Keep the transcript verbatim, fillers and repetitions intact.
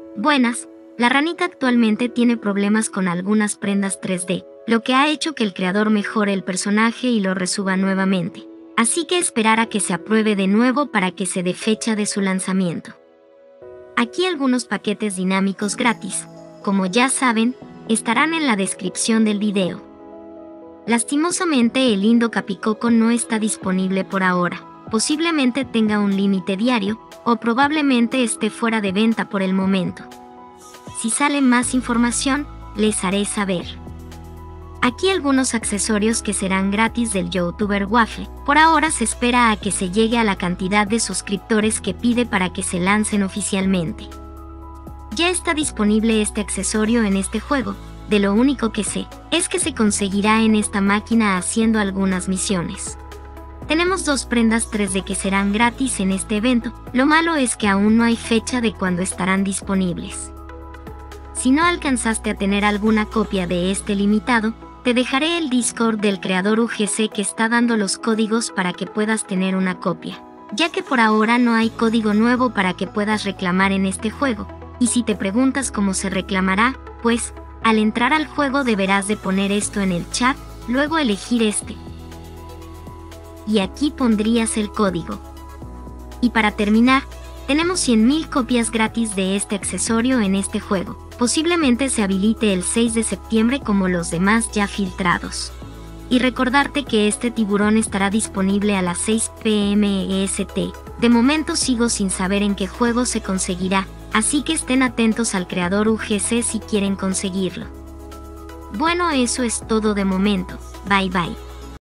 Buenas, la ranita actualmente tiene problemas con algunas prendas tres D, lo que ha hecho que el creador mejore el personaje y lo resuba nuevamente. Así que esperar a que se apruebe de nuevo para que se dé fecha de su lanzamiento. Aquí algunos paquetes dinámicos gratis, como ya saben, estarán en la descripción del video. Lastimosamente el lindo Capicoco no está disponible por ahora, posiblemente tenga un límite diario, o probablemente esté fuera de venta por el momento. Si sale más información, les haré saber. Aquí algunos accesorios que serán gratis del youtuber Waffle. Por ahora se espera a que se llegue a la cantidad de suscriptores que pide para que se lancen oficialmente. Ya está disponible este accesorio en este juego, de lo único que sé, es que se conseguirá en esta máquina haciendo algunas misiones. Tenemos dos prendas tres D que serán gratis en este evento, lo malo es que aún no hay fecha de cuándo estarán disponibles. Si no alcanzaste a tener alguna copia de este limitado, te dejaré el Discord del creador U G C que está dando los códigos para que puedas tener una copia, ya que por ahora no hay código nuevo para que puedas reclamar en este juego, y si te preguntas cómo se reclamará, pues, al entrar al juego deberás de poner esto en el chat, luego elegir este. Y aquí pondrías el código. Y para terminar, tenemos cien mil copias gratis de este accesorio en este juego. Posiblemente se habilite el seis de septiembre como los demás ya filtrados. Y recordarte que este tiburón estará disponible a las seis p m E S T. De momento sigo sin saber en qué juego se conseguirá, así que estén atentos al creador U G C si quieren conseguirlo. Bueno, eso es todo de momento. Bye bye.